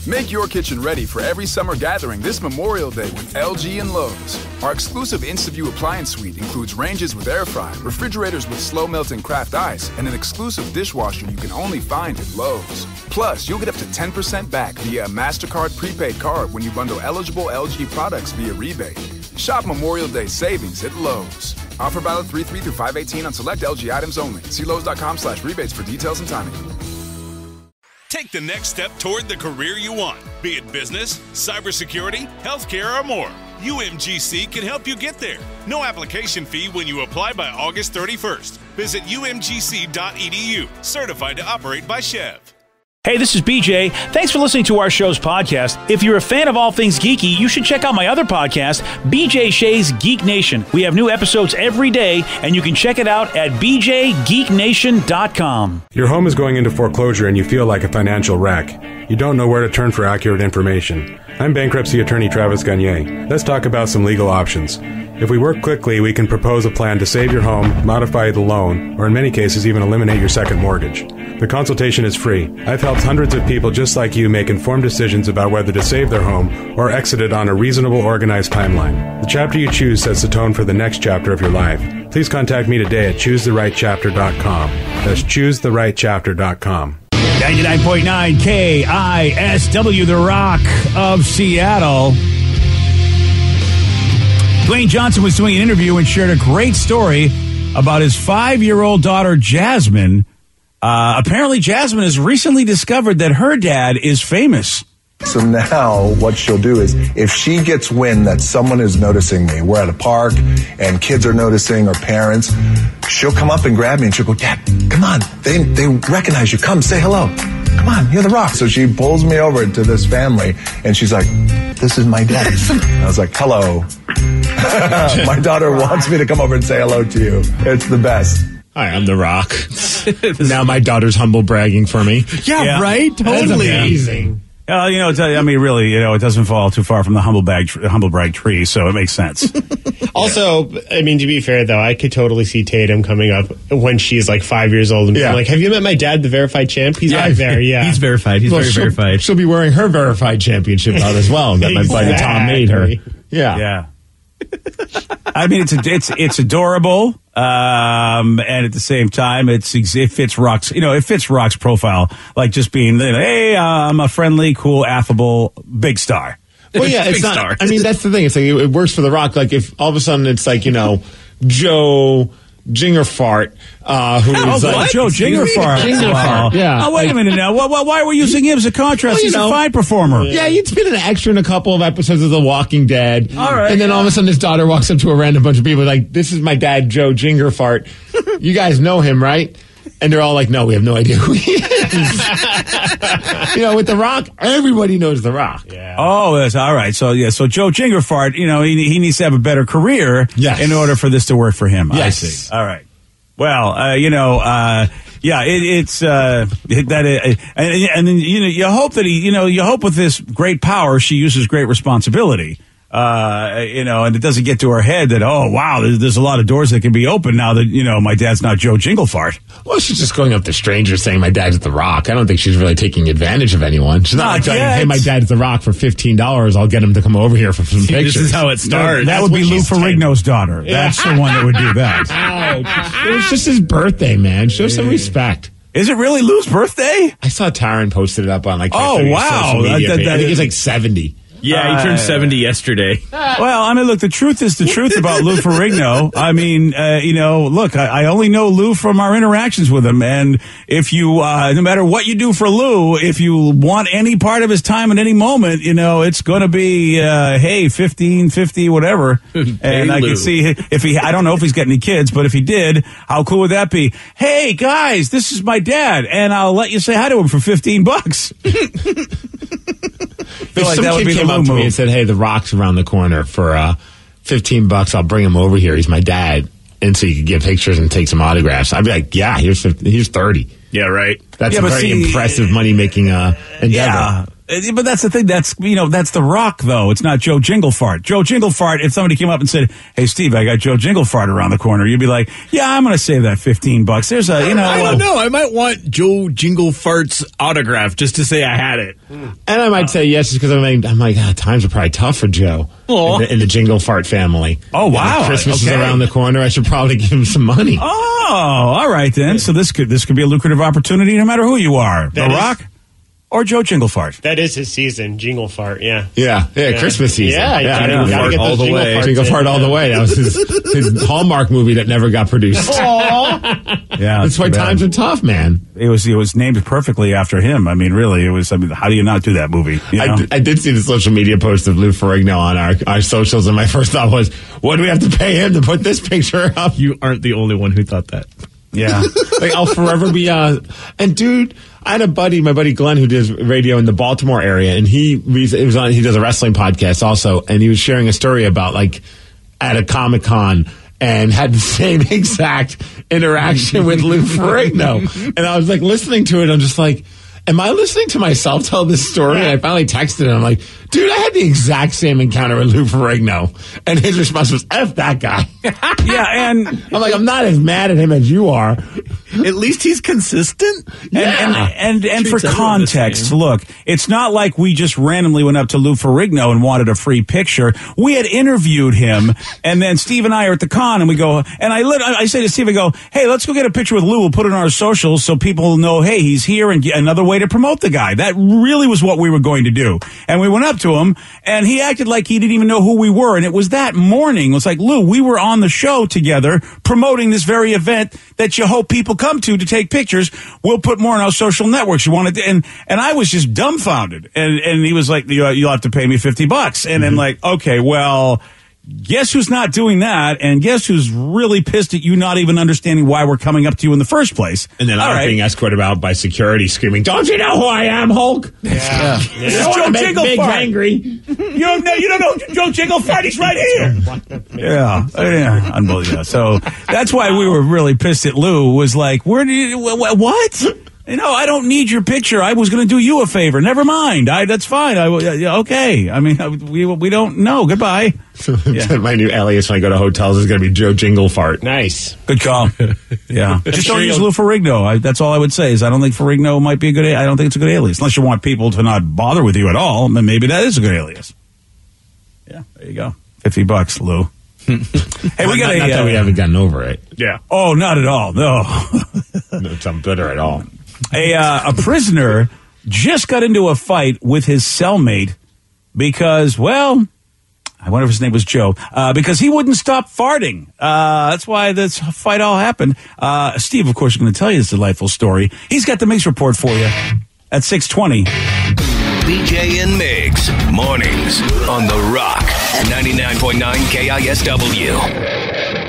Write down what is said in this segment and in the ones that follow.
Make your kitchen ready for every summer gathering this Memorial Day with LG and Lowe's. Our exclusive InstaView appliance suite includes ranges with air fry, refrigerators with slow melting craft ice, and an exclusive dishwasher you can only find at Lowe's. Plus, you'll get up to 10% back via a MasterCard prepaid card when you bundle eligible LG products via rebate. Shop Memorial Day savings at Lowe's. Offer valid 3/3 through 5/18 on select LG items only. See Lowe's.com/rebates for details and timing. Take the next step toward the career you want, be it business, cybersecurity, healthcare, or more. UMGC can help you get there. No application fee when you apply by August 31st. Visit umgc.edu, certified to operate by Chev. Hey, this is BJ. Thanks for listening to our show's podcast. If you're a fan of all things geeky, you should check out my other podcast, BJ Shea's Geek Nation. We have new episodes every day, and you can check it out at bjgeeknation.com. Your home is going into foreclosure and you feel like a financial wreck. You don't know where to turn for accurate information. I'm bankruptcy attorney Travis Gagne. Let's talk about some legal options. If we work quickly, we can propose a plan to save your home, modify the loan, or in many cases even eliminate your second mortgage. The consultation is free. I've helped hundreds of people just like you make informed decisions about whether to save their home or exit it on a reasonable, organized timeline. The chapter you choose sets the tone for the next chapter of your life. Please contact me today at ChooseTheRightChapter.com. That's ChooseTheRightChapter.com. 99.9 KISW, The Rock of Seattle. Dwayne Johnson was doing an interview and shared a great story about his 5-year-old daughter, Jasmine. Apparently, Jasmine has recently discovered that her dad is famous. So now what she'll do is if she gets wind that someone is noticing me, we're at a park and kids are noticing or parents, she'll come up and grab me and she'll go, Dad, come on. They recognize you. Come, say hello. Come on, you're the Rock. So she pulls me over to this family and she's like, this is my dad. And I was like, hello. My daughter wants me to come over and say hello to you. It's the best. Hi, I'm The Rock. Now my daughter's humble bragging for me. Yeah. Right? Totally. That's amazing. Really, it doesn't fall too far from the humble brag tree, so it makes sense. Also, I mean, to be fair, though, I could totally see Tatum coming up when she's like 5 years old and being like, have you met my dad, the verified champ? He's right there, He's verified. He's very verified. She'll be wearing her verified championship out as well that my buddy Tom made her. Yeah. I mean, it's adorable, and at the same time, it fits Rock's. It fits Rock's profile, like just being, hey, I'm a friendly, cool, affable, big star. Well, yeah, it's not. Star. I mean, that's the thing. It's like it works for The Rock. Like if all of a sudden it's like Joe Jingerfart, who's like Joe Jingerfart. Yeah. Oh, wait a minute now. Why are we using him as a contrast? He's a fine performer. Yeah, he's been an extra in a couple of episodes of The Walking Dead. All right. And then all of a sudden his daughter walks up to a random bunch of people like, this is my dad, Joe Jingerfart. You guys know him, right? And they're all like, no, we have no idea who he is. With The Rock, everybody knows The Rock. Yeah. Oh, that's all right. So Joe Jingerfart, he needs to have a better career in order for this to work for him. Yes. I see. All right. Well, and then you hope that you hope with this great power she uses great responsibility. And it doesn't get to her head that, oh, wow, there's a lot of doors that can be open now that, my dad's not Joe Jinglefart. Well, she's just going up to strangers saying my dad's The Rock. I don't think she's really taking advantage of anyone. She's not like saying, hey, my dad's The Rock for $15. I'll get him to come over here for some pictures. This is how it starts. That would be Lou Ferrigno's daughter. Yeah. That's the one that would do that. Ouch. It was just his birthday, man. Show some respect. Is it really Lou's birthday? I saw Taryn posted it up on social media page. I think he's like 70. Yeah, he turned 70 yesterday. Well, I mean, look, the truth is the truth about Lou Ferrigno. I mean, look, I only know Lou from our interactions with him. And if you, no matter what you do for Lou, if you want any part of his time at any moment, it's going to be, hey, 15, 50, whatever. And I can see I don't know if he's got any kids, but if he did, how cool would that be? Hey, guys, this is my dad, and I'll let you say hi to him for $15. If like some kid came up to me and said, hey, The Rock's around the corner for $15, I'll bring him over here. He's my dad. And so you could get pictures and take some autographs. I'd be like, yeah, here's 30. Yeah, right. That's a very impressive money-making endeavor. Yeah. But that's the thing. That's The Rock, though. It's not Joe Jinglefart. Joe Jinglefart, if somebody came up and said, hey, Steve, I got Joe Jinglefart around the corner, you'd be like, yeah, I'm going to save that $15. There's I don't know. I might want Joe Jinglefart's autograph just to say I had it. And I might say yes, just because I'm like, times are probably tough for Joe in the Jinglefart family. Oh, wow. Christmas is around the corner. I should probably give him some money. Oh, all right, then. So this could be a lucrative opportunity no matter who you are. The Rock or Joe Jinglefart. That is his season, Jinglefart, yeah. Yeah, Christmas season. Jinglefart all the way. Jinglefart all the way. That was his Hallmark movie that never got produced. Yeah, that's why times are tough, man. It was named perfectly after him. I mean, really, it was. How do you not do that movie? I did see the social media post of Lou Ferrigno on our socials, and my first thought was, what do we have to pay him to put this picture up? You aren't the only one who thought that. Yeah. Like, I'll forever be and dude, I had my buddy Glenn, who does radio in the Baltimore area, and he does a wrestling podcast also, and he was sharing a story about, like, at a Comic-Con, and had the same exact interaction with Lou Ferrigno. And I was like listening to it, I'm just like, am I listening to myself tell this story? And I finally texted him. I'm like, dude, I had the exact same encounter with Lou Ferrigno. And his response was, F that guy. Yeah, and I'm like, I'm not as mad at him as you are. At least he's consistent. And for context, look, it's not like we just randomly went up to Lou Ferrigno and wanted a free picture. We had interviewed him, and then Steve and I are at the con, and we go, and I say to Steve, I go, hey, let's go get a picture with Lou. We'll put it on our socials so people know, hey, he's here, and another way to promote the guy. That really was what we were going to do. And we went up to him, and he acted like he didn't even know who we were. And it was that morning. It was like, Lou, we were on the show together promoting this very event that you hope people come to take pictures. We'll put more on our social networks. You wanted to, and I was just dumbfounded. And he was like, you'll have to pay me $50. And I'm like, okay, well, guess who's not doing that? And guess who's really pissed at you not even understanding why we're coming up to you in the first place? And then I'm being escorted out by security screaming, don't you know who I am, Hulk? Yeah. This is Joe Jinglefart. Angry. You don't know Joe Jinglefart. He's right here. Yeah. Unbelievable. So that's why we were really pissed at Lou. Was like, what? I don't need your picture. I was going to do you a favor. Never mind. That's fine. Okay. I mean, we don't know. Goodbye. Yeah. My new alias when I go to hotels is going to be Joe Jinglefart. Nice. Good call. Yeah. Just don't use Lou Ferrigno. That's all I would say is I don't think Ferrigno might be a good, I don't think it's a good alias. Unless you want people to not bother with you at all, then maybe that is a good alias. Yeah. There you go. $50, Lou. Hey, we got not that we haven't gotten over it. Yeah. Oh, not at all. No. It's not bitter at all. A prisoner just got into a fight with his cellmate because, well, I wonder if his name was Joe, because he wouldn't stop farting. That's why this fight all happened. Steve, of course, is going to tell you this delightful story. He's got the Mix Report for you at 6:20. BJ and Migs, mornings on The Rock, 99.9 KISW.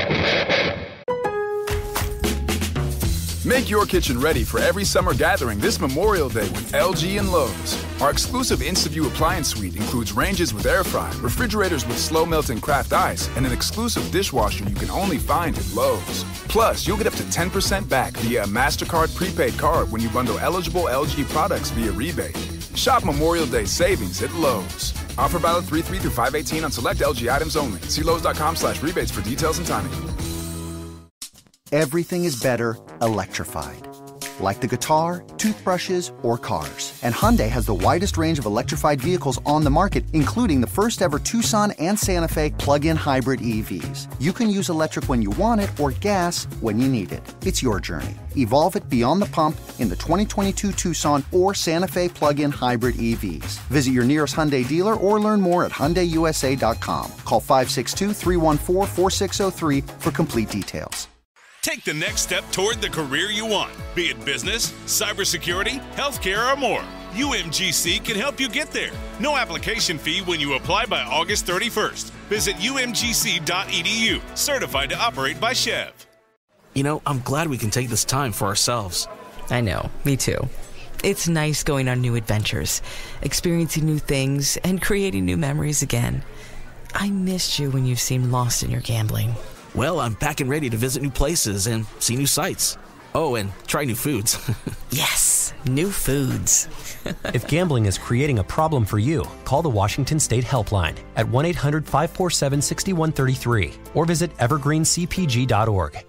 Make your kitchen ready for every summer gathering this Memorial Day with LG and Lowe's. Our exclusive InstaView appliance suite includes ranges with air fry, refrigerators with slow melting craft ice, and an exclusive dishwasher you can only find at Lowe's. Plus, you'll get up to 10% back via a MasterCard prepaid card when you bundle eligible LG products via rebate. Shop Memorial Day savings at Lowe's. Offer valid 3/3 through 5/18 on select LG items only. See Lowe's.com/rebates for details and timing. Everything is better electrified. Like the guitar, toothbrushes, or cars. And Hyundai has the widest range of electrified vehicles on the market, including the first ever Tucson and Santa Fe plug-in hybrid EVs. You can use electric when you want it or gas when you need it. It's your journey. Evolve it beyond the pump in the 2022 Tucson or Santa Fe plug-in hybrid EVs. Visit your nearest Hyundai dealer or learn more at HyundaiUSA.com. Call 562-314-4603 for complete details. Take the next step toward the career you want, be it business, cybersecurity, healthcare, or more. UMGC can help you get there. No application fee when you apply by August 31st. Visit umgc.edu, certified to operate by Chev. You know, I'm glad we can take this time for ourselves. I know, me too. It's nice going on new adventures, experiencing new things, and creating new memories again. I missed you when you seemed lost in your gambling. Well, I'm back and ready to visit new places and see new sights. Oh, and try new foods. Yes, new foods. If gambling is creating a problem for you, call the Washington State Helpline at 1-800-547-6133 or visit evergreencpg.org.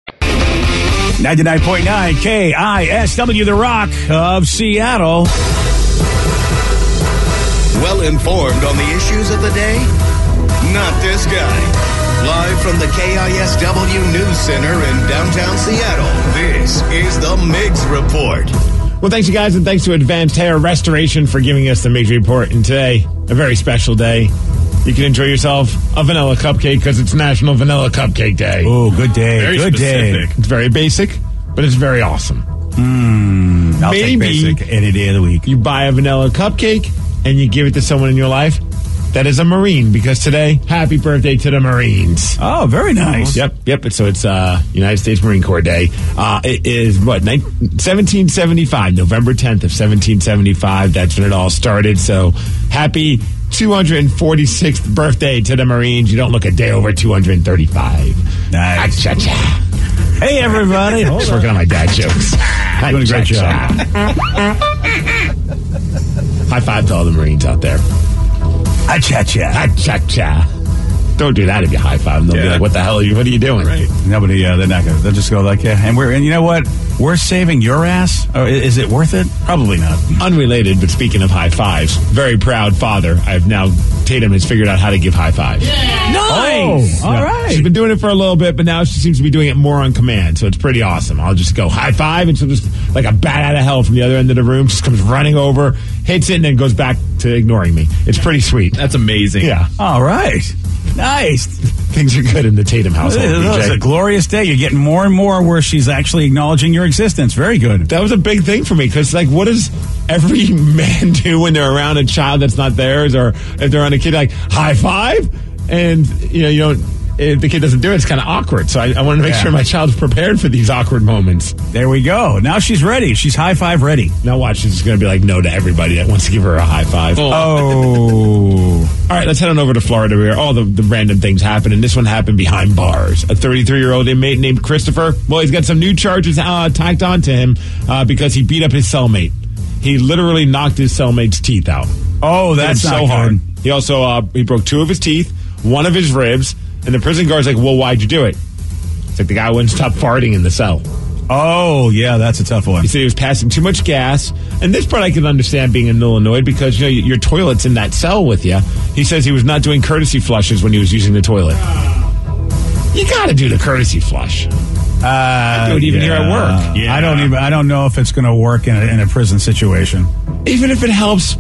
99.9 KISW, The Rock of Seattle. Well informed on the issues of the day? Not this guy. Live from the KISW News Center in downtown Seattle, this is the Migs Report. Well, thanks, you guys, and thanks to Advanced Hair Restoration for giving us the Migs Report. And today, a very special day. You can enjoy yourself a vanilla cupcake because it's National Vanilla Cupcake Day. Oh, good day. Very good specific. day. It's very basic, but it's very awesome. I'll take basic any day of the week. You buy a vanilla cupcake and you give it to someone in your life that is a Marine, because today, happy birthday to the Marines. Oh, very nice. Yep. So it's United States Marine Corps Day. It is, 1775, November 10th of 1775. That's when it all started. So happy 246th birthday to the Marines. You don't look a day over 235. Nice. Cha-cha. Hey, everybody. Just working on my dad jokes. Doing a great job. High five to all the Marines out there. Cha-cha. Cha-cha. Don't do that if you high five. They'll be like, what the hell are you doing? Right. Nobody, they're not going to. They'll just go like, yeah. And you know what? We're saving your ass? Or is it worth it? Probably not. Unrelated, but speaking of high fives, very proud father. Tatum has figured out how to give high fives. Yeah. Nice. Oh, all right. She's been doing it for a little bit, but now she seems to be doing it more on command. So it's pretty awesome. I'll just go high five, and she'll just, like a bat out of hell from the other end of the room, just comes running over, hits it, and then goes back to ignoring me. It's pretty sweet. That's amazing. Yeah. All right. Nice. Things are good in the Tatum household. It's a glorious day. You're getting more and more where she's actually acknowledging your existence. Very good. That was a big thing for me, because, like, what does every man do when they're around a child that's not theirs, or if they're on a kid, like, high five? And, you don't, if the kid doesn't do it, it's kind of awkward. So I wanted to make sure my child's prepared for these awkward moments. There we go. Now she's ready. She's high five ready. Now watch, she's just going to be like no to everybody that wants to give her a high five. Oh. All right, let's head on over to Florida where all the random things happen. And this one happened behind bars. A 33-year-old inmate named Christopher. Well, he's got some new charges tacked on to him because he beat up his cellmate. He literally knocked his cellmate's teeth out. Oh, that's not so hard. good. He also he broke 2 of his teeth, 1 of his ribs, and the prison guard's like, well, why'd you do it? It's like the guy wouldn't stop farting in the cell. Oh, yeah, that's a tough one. He said he was passing too much gas. And this part I can understand being in Illinois because, your toilet's in that cell with you. He says he was not doing courtesy flushes when he was using the toilet. You got to do the courtesy flush. I do it even here at work. Yeah. I don't know if it's going to work in a prison situation. Even if it helps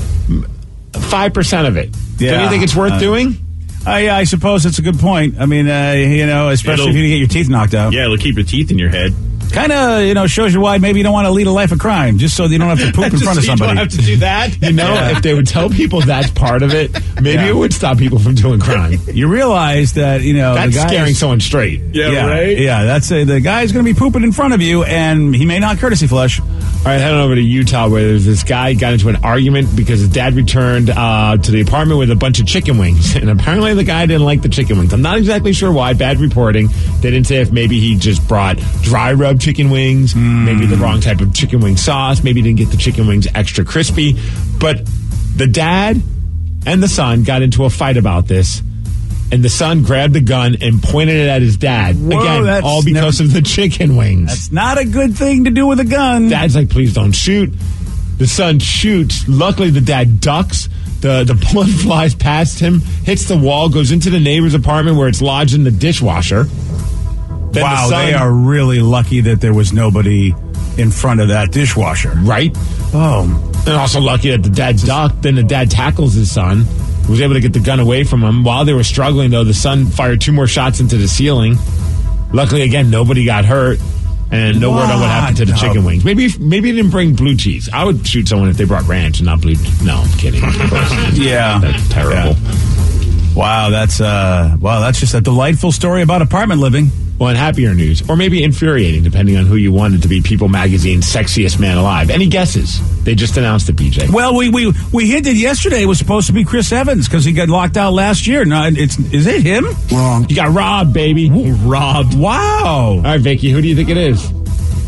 5% of it. Yeah. Don't you think it's worth doing? Yeah, I suppose it's a good point. I mean, especially if you get your teeth knocked out. Yeah, it'll keep your teeth in your head. Kind of, shows you why maybe you don't want to lead a life of crime, just so you don't have to poop in front of somebody. You don't have to do that. If they would tell people that's part of it, maybe it would stop people from doing crime. You realize that, that's the guy scaring someone straight. Yeah, right? Yeah, that's the guy's going to be pooping in front of you, and he may not courtesy flush. All right, heading over to Utah, where there's this guy got into an argument because his dad returned to the apartment with a bunch of chicken wings, and apparently the guy didn't like the chicken wings. I'm not exactly sure why. Bad reporting. They didn't say if maybe he just brought dry rub chicken wings, maybe the wrong type of chicken wing sauce, maybe he didn't get the chicken wings extra crispy. But the dad and the son got into a fight about this. And the son grabbed the gun and pointed it at his dad. Whoa, again, all because of the chicken wings. That's not a good thing to do with a gun. Dad's like, please don't shoot. The son shoots. Luckily, the dad ducks. The bullet flies past him, hits the wall, goes into the neighbor's apartment where it's lodged in the dishwasher. Then wow, they are really lucky that there was nobody in front of that dishwasher. Right? Oh. And also lucky that the dad ducked. Then the dad tackles his son. Was able to get the gun away from him. While they were struggling, though, the son fired 2 more shots into the ceiling. Luckily, again, nobody got hurt. And no word on what happened to the chicken wings. Maybe he didn't bring blue cheese. I would shoot someone if they brought ranch and not blue cheese. No, I'm kidding. Of course. Yeah. That's terrible. Yeah. Wow, that's just a delightful story about apartment living. Well, and happier news, or maybe infuriating, depending on who you wanted to be People Magazine's sexiest man alive. Any guesses? They just announced it, BJ. Well, we hinted yesterday it was supposed to be Chris Evans because he got locked out last year. No, is it him? Wrong. You got robbed, baby. Ooh, robbed. Wow. All right, Vicky, who do you think it is?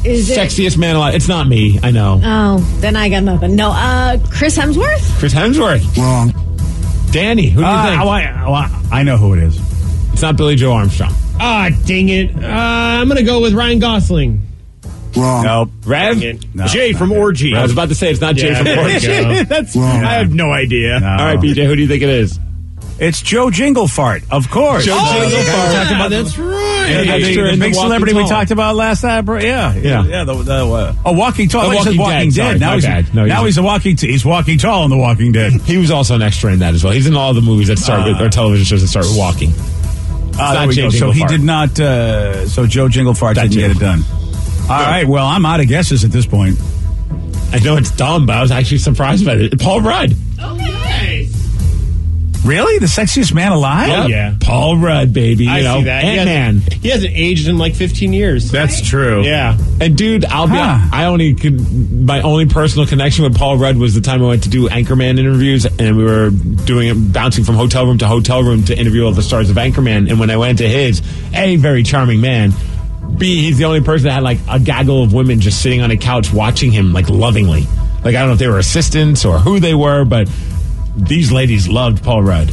Is it? Sexiest man alive. It's not me. I know. Oh, then I got nothing. No, Chris Hemsworth? Chris Hemsworth. Wrong. Danny, who do you think? I know who it is. It's not Billy Joe Armstrong. Ah, dang it. I'm going to go with Ryan Gosling. Wrong. Nope. Rev? No, Jay from Orgy. I was about to say it's not Jay from Orgy. That's Wrong. I have no idea. No. All right, BJ, who do you think it is? It's Joe Jinglefart, of course. Joe Jinglefart. That's right. The big celebrity we talked about last time. Yeah. Walking Tall. The He said Walking Walking Dead. Dead. Now he's he's Walking Tall in The Walking Dead. He was also an extra in that as well. He's in all the movies that start with, or television shows that start with walking. There we go. So he did not. So Joe Jinglefart didn't get it done. All right. Well, I'm out of guesses at this point. I know it's dumb, but I was actually surprised by it. Paul Rudd. Okay. Really? The sexiest man alive? Oh, yeah. Paul Rudd, baby. I see that. Ant-Man. He hasn't aged in like 15 years. That's true. Yeah. And dude, I'll be honest, my only personal connection with Paul Rudd was the time I went to do Anchorman interviews, and we were bouncing from hotel room to hotel room to interview all the stars of Anchorman. And when I went to his, A, very charming man, B, he's the only person that had like a gaggle of women just sitting on a couch watching him like lovingly. Like I don't know if they were assistants or who they were, but these ladies loved Paul Rudd.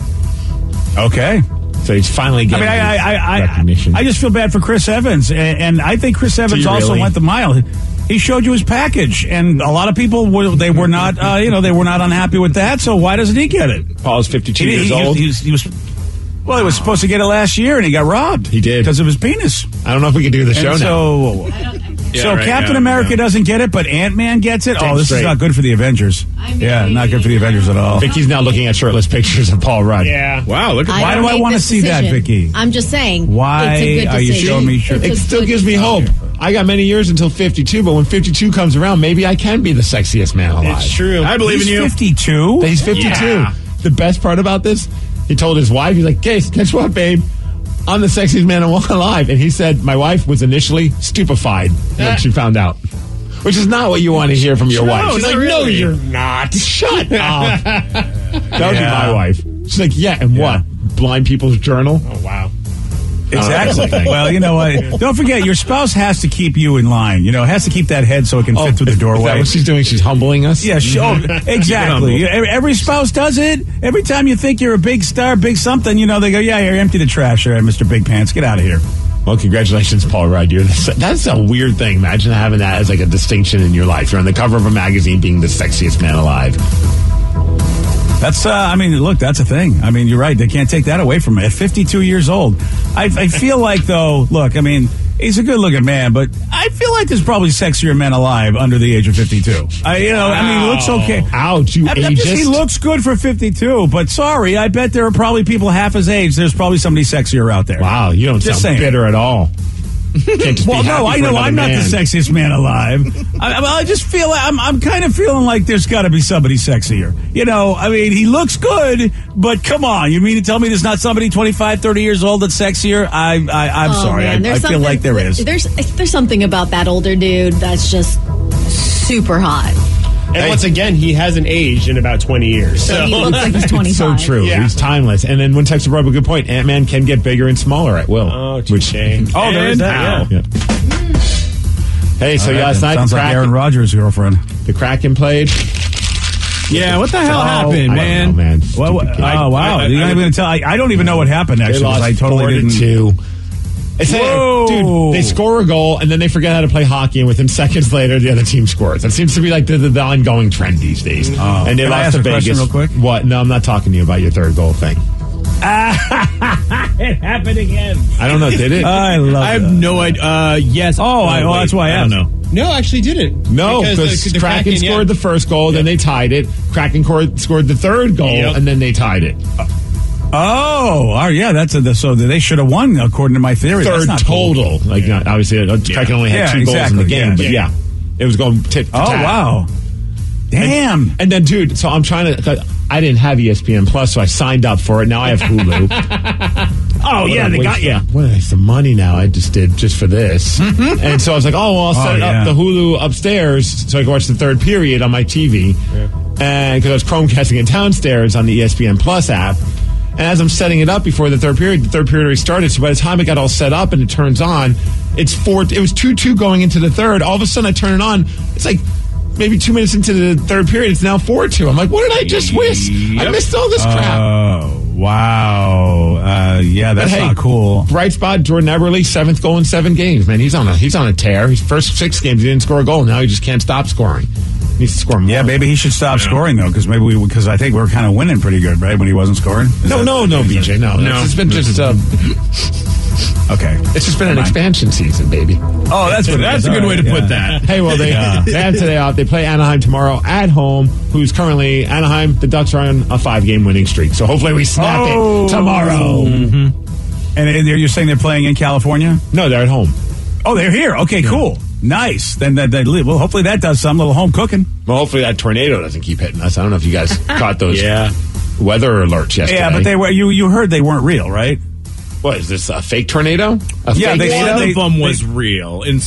Okay. So he's finally getting recognition. I just feel bad for Chris Evans, and I think Chris Evans also went the mile. He showed you his package, and a lot of people were not unhappy with that. So why doesn't he get it? Paul's 52 years old. He was supposed to get it last year, and he got robbed. He did because of his penis. I don't know if we can do the show now. Captain America doesn't get it, but Ant-Man gets it. Damn this straight. is not good for the Avengers. Not good for the Avengers at all. Vicky's now looking at shirtless pictures of Paul Rudd. Yeah. Wow. Look at Why do I want to see that, Vicky? I'm just saying. Why it's a good are you decision. showing me shirtless? It still gives me hope. I got many years until 52, but when 52 comes around, maybe I can be the sexiest man alive. It's true. I believe in you. 52? He's 52. Yeah. The best part about this, he told his wife, he's like, guess what, babe? I'm the sexiest man alive. And he said, my wife was initially stupefied when she found out. Which is not what you want to hear from your wife. She's like, no, you're not. Shut up. That would be my wife. She's like, and what? Blind People's Journal? Oh, wow. Exactly. Well, you know what? Don't forget, your spouse has to keep you in line. You know, has to keep that head so it can fit through the doorway. Is that what she's doing? She's humbling us? Yeah, exactly. Every spouse does it. Every time you think you're a big star, big something, they go, here, empty the trash. All right, Mr. Big Pants, get out of here. Well, congratulations, Paul Rudd. That's a weird thing. Imagine having that as like a distinction in your life. You're on the cover of a magazine being the sexiest man alive. That's, look, that's a thing. You're right. They can't take that away from me. At 52 years old, I feel like, though, look, he's a good-looking man, but I feel like there's probably sexier men alive under the age of 52. He looks okay. Ouch, you ageist. He looks good for 52, but sorry, I bet there are probably people half his age. There's probably somebody sexier out there. Wow, you don't sound bitter at all. Well, no, I know I'm not the sexiest man alive. I just feel I'm kind of feeling like there's got to be somebody sexier. He looks good, but come on, you mean to tell me there's not somebody 25, 30 years old that's sexier? I'm sorry, man, I feel like there is. There's something about that older dude that's just super hot. And once again, he hasn't aged in about 20 years. So he looks like he's 25. So true. Yeah. He's timeless. And then one texter brought up a good point. Ant-Man can get bigger and smaller at will. Oh, there is that. Yeah. Hey, so last night sounds like Aaron Rodgers' girlfriend. The Kraken played. Yeah, what the hell happened, man? I don't know, man. Wow. You're not even going to tell. I don't even know what happened, actually. They lost I totally 4-2. Dude, they score a goal and then they forget how to play hockey, and within seconds later, the other team scores. That seems to be like the ongoing trend these days. And they lost to Vegas. Real quick? What? No, I'm not talking to you about your third goal thing. It happened again. I don't know. Did it? I have no idea. Yes. That's why I asked. don't know. No, actually didn't. No, because the Kraken scored the first goal, then they tied it. Kraken scored the third goal, and then they tied it. So they should have won, according to my theory. Third total. Cool. Obviously, Kraken only had 2 goals in the game, but it was going tit for tat. Oh, wow. Damn. And then, dude, so I'm trying to... I didn't have ESPN Plus, so I signed up for it. Now I have Hulu. They got you. What a waste of money now I just did just for this. And so I was like, I'll set up the Hulu upstairs so I can watch the third period on my TV. And because I was Chromecasting it downstairs on the ESPN Plus app. And as I'm setting it up before the third period already started. So by the time it got all set up and it turns on, it was 2-2 going into the third. All of a sudden I turn it on. It's like maybe 2 minutes into the third period. It's now 4-2. I'm like, what did I just miss? I missed all this crap. Oh, wow. Yeah, that's not cool. Bright spot, Jordan Eberle, 7th goal in 7 games. Man, he's on a tear. His first 6 games, he didn't score a goal. Now he just can't stop scoring. He needs to score more. Yeah, maybe he should stop scoring, though, because I think we were kind of winning pretty good, right, when he wasn't scoring? No, BJ, no. It's been just... Okay. It's just been an expansion season, baby. Oh, that's a good way to put that. Hey, well, they have today off. They play Anaheim tomorrow at home, who's currently Anaheim. The Ducks are on a 5-game winning streak, so hopefully we snap it tomorrow. Mm-hmm. And you're saying they're playing in California? No, they're at home. Oh, they're here. Okay, cool. Nice. Then well, hopefully that does some little home cooking. Well, hopefully that tornado doesn't keep hitting us. I don't know if you guys caught those weather alerts yesterday. Yeah, but they were. You heard they weren't real, right? What is this, a fake tornado? One of them was real. I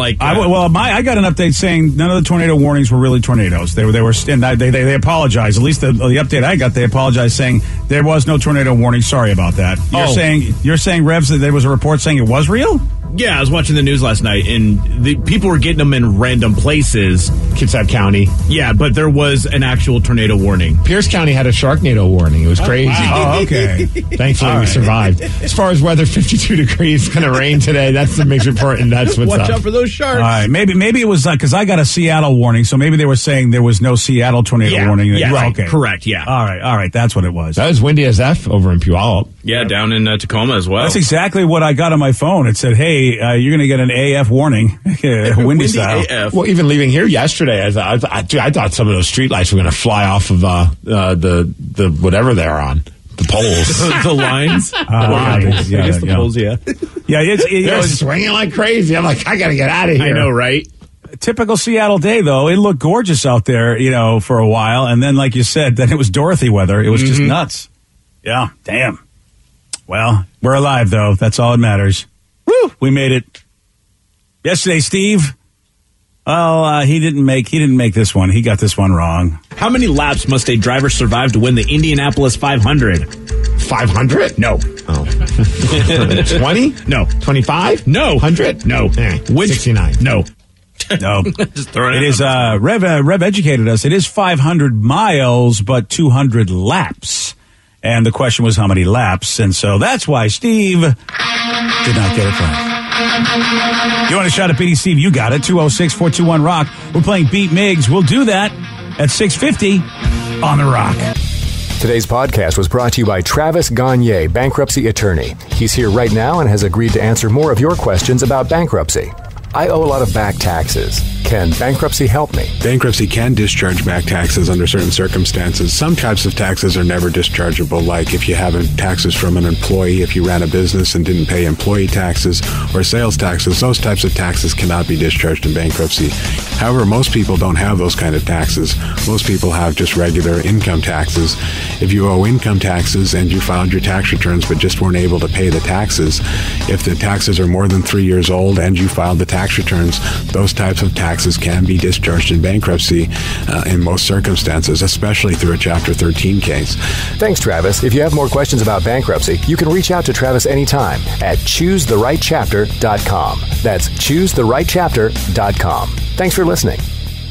got an update saying none of the tornado warnings were really tornadoes. They were, and they apologized. At least the update I got, they apologized, saying there was no tornado warning. Sorry about that. You're saying Revs, that there was a report saying it was real? Yeah, I was watching the news last night, and the people were getting them in random places. Kitsap County. Yeah, but there was an actual tornado warning. Pierce County had a Sharknado warning. It was crazy. Wow. Oh, okay. Thankfully, we survived. As far as weather, 52 degrees, going to rain today. That's the Mix Report, and that's what's up. Watch out for those sharks. All right, maybe it was because I got a Seattle warning, so maybe they were saying there was no Seattle tornado warning. Yeah, right. Okay. Correct, yeah. All right, that's what it was. That was windy as F over in Puyallup. Yeah, down in Tacoma as well. That's exactly what I got on my phone. It said, hey, you're going to get an AF warning, windy style. AF. Well, even leaving here yesterday, I thought some of those streetlights were going to fly off of the whatever they're on. The poles. The lines? I guess the poles, yeah. Yeah, they're swinging like crazy. I'm like, I got to get out of here. I know, right? Typical Seattle day, though. It looked gorgeous out there, for a while. And then, like you said, then it was Dorothy weather. It was just nuts. Yeah, damn. Well, we're alive, though. That's all that matters. Woo! We made it. Yesterday, Steve. Well, he didn't make this one. He got this one wrong. How many laps must a driver survive to win the Indianapolis 500? 500? No. Oh. 20? No. 25? No. 100? No. 69? No. No. Just throwing it is, Rev educated us. It is 500 miles, but 200 laps. And the question was how many laps. And so that's why Steve did not get it right. You want a shot at beating Steve? You got it. 206-421-ROCK. We're playing Beat Miggs. We'll do that at 6:50 on The Rock. Today's podcast was brought to you by Travis Gagne, bankruptcy attorney. He's here right now and has agreed to answer more of your questions about bankruptcy. I owe a lot of back taxes. Can bankruptcy help me? Bankruptcy can discharge back taxes under certain circumstances. Some types of taxes are never dischargeable, like if you have taxes from an employee, if you ran a business and didn't pay employee taxes or sales taxes, those types of taxes cannot be discharged in bankruptcy. However, most people don't have those kind of taxes. Most people have just regular income taxes. If you owe income taxes and you filed your tax returns but just weren't able to pay the taxes, if the taxes are more than 3 years old and you filed the tax returns, those types of taxes can be discharged in bankruptcy in most circumstances, especially through a Chapter 13 case. Thanks, Travis. If you have more questions about bankruptcy, you can reach out to Travis anytime at ChooseTheRightChapter.com. That's ChooseTheRightChapter.com. Thanks for listening.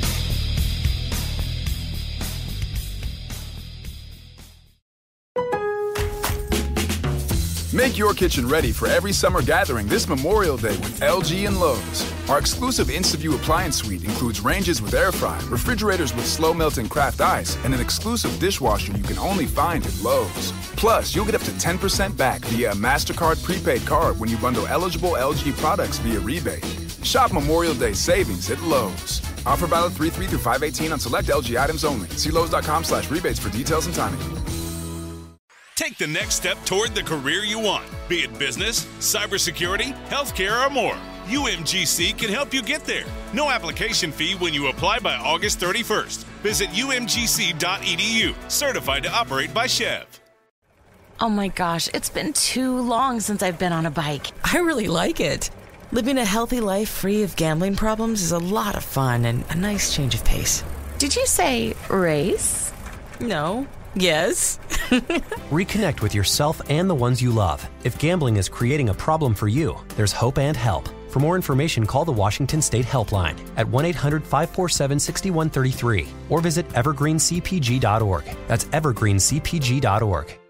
Make your kitchen ready for every summer gathering this Memorial Day with LG and Lowe's. Our exclusive InstaView appliance suite includes ranges with air fry, refrigerators with slow melting craft ice, and an exclusive dishwasher you can only find at Lowe's. Plus, you'll get up to 10% back via a MasterCard prepaid card when you bundle eligible LG products via rebate. Shop Memorial Day savings at Lowe's. Offer valid 3/3 through 5/18 on select LG items only. See Lowe's.com/rebates for details and timing. Take the next step toward the career you want, be it business, cybersecurity, healthcare, or more. UMGC can help you get there. No application fee when you apply by August 31st. Visit umgc.edu, certified to operate by Chev. Oh my gosh, it's been too long since I've been on a bike. I really like it. Living a healthy life free of gambling problems is a lot of fun and a nice change of pace. Did you say race? No. Yes. Reconnect with yourself and the ones you love. If gambling is creating a problem for you, there's hope and help. For more information, call the Washington State Helpline at 1-800-547-6133 or visit evergreencpg.org. That's evergreencpg.org.